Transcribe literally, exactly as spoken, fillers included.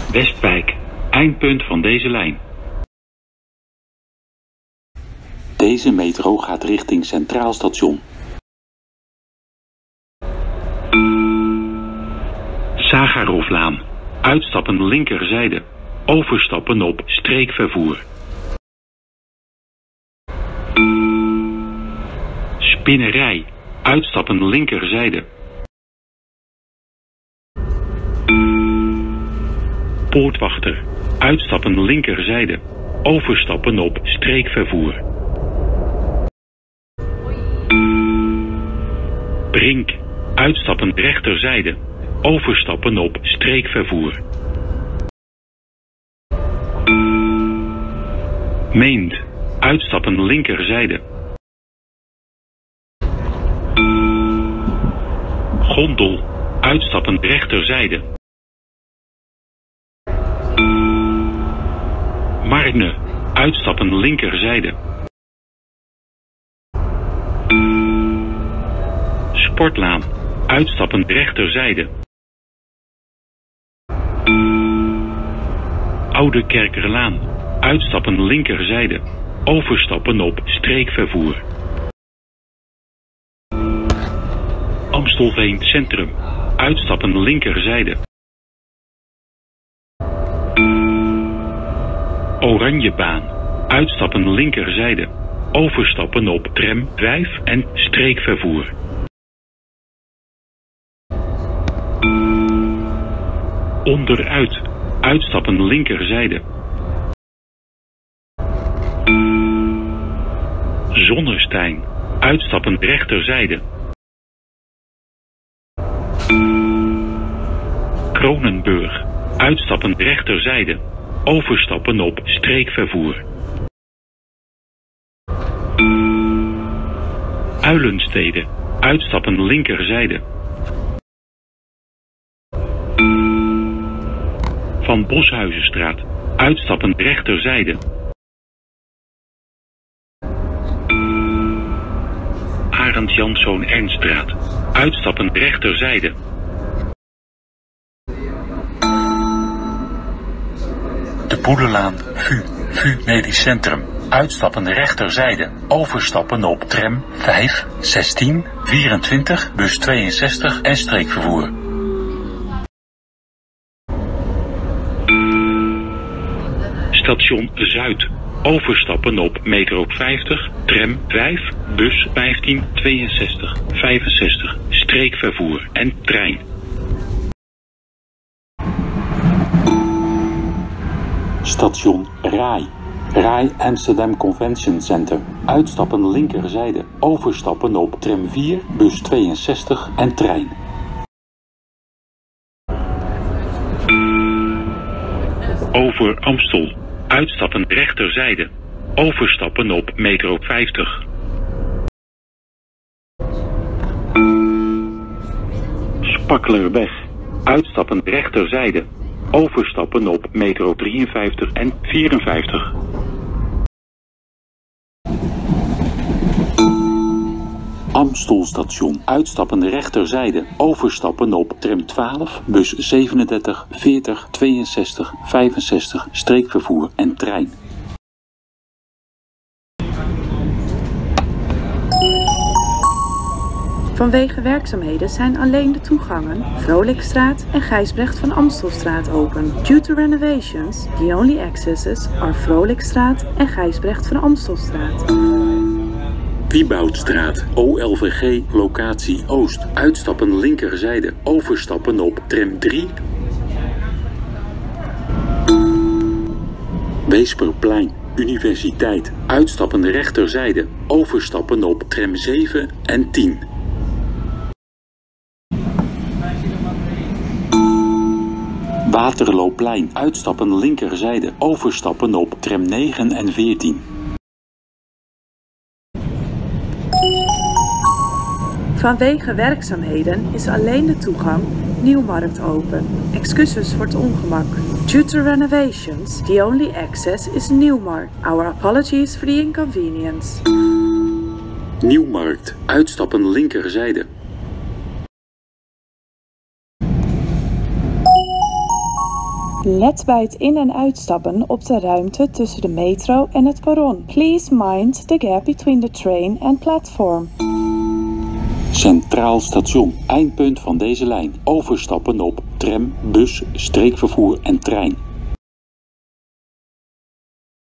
Westwijk, eindpunt van deze lijn. Deze metro gaat richting Centraal Station. Zagaroflaan, uitstappen linkerzijde, overstappen op streekvervoer. Spinnerij, uitstappen linkerzijde. Poortwachter, uitstappen linkerzijde, overstappen op streekvervoer. Brink, uitstappen rechterzijde, overstappen op streekvervoer. Meent, uitstappen linkerzijde. Gondel, uitstappen rechterzijde. Marne, uitstappen linkerzijde. Sportlaan, uitstappen rechterzijde. Oude Kerkerlaan, uitstappen linkerzijde, overstappen op streekvervoer. Amstelveen Centrum, uitstappen linkerzijde. Oranjebaan, uitstappen linkerzijde, overstappen op tram vijf en streekvervoer. Onderuit, uitstappen linkerzijde. Zonnestein, uitstappen rechterzijde. Kronenburg, uitstappen rechterzijde, overstappen op streekvervoer. Uilenstede, uitstappen linkerzijde. Van Boshuizenstraat, uitstappen rechterzijde. Arend Janszoon Ernststraat, uitstappen rechterzijde. De Boedelaan, V U, V U Medisch Centrum, uitstappen rechterzijde, overstappen op tram vijf, zestien, vierentwintig, bus tweeënzestig en streekvervoer. Station Zuid, overstappen op metro vijftig, tram vijf, bus vijftien, tweeënzestig, vijfenzestig, streekvervoer en trein. Station Rai. Rai Amsterdam Convention Center. Uitstappen linkerzijde, overstappen op tram vier, bus tweeënzestig en trein. Over Amstel, uitstappen rechterzijde, overstappen op metro vijftig. Spakkelerweg, uitstappen rechterzijde, overstappen op metro drieënvijftig en vierenvijftig. Amstelstation, uitstappen rechterzijde, overstappen op tram twaalf, bus zevenendertig, veertig, tweeënzestig, vijfenzestig, streekvervoer en trein. Vanwege werkzaamheden zijn alleen de toegangen Vrolijkstraat en Gijsbrecht van Amstelstraat open. Due to renovations, the only accesses are Vrolijkstraat en Gijsbrecht van Amstelstraat. Wieboudstraat, O L V G, locatie Oost. Uitstappen linkerzijde, overstappen op tram drie. Weesperplein, Universiteit. Uitstappen rechterzijde, overstappen op tram zeven en tien. Waterloopplein, uitstappen linkerzijde, overstappen op tram negen en veertien. Vanwege werkzaamheden is alleen de toegang Nieuwmarkt open. Excuses voor het ongemak. Due to renovations, the only access is Nieuwmarkt. Our apologies for the inconvenience. Nieuwmarkt, uitstappen linkerzijde. Let bij het in- en uitstappen op de ruimte tussen de metro en het perron. Please mind the gap between the train and platform. Centraal station, eindpunt van deze lijn. Overstappen op tram, bus, streekvervoer en trein.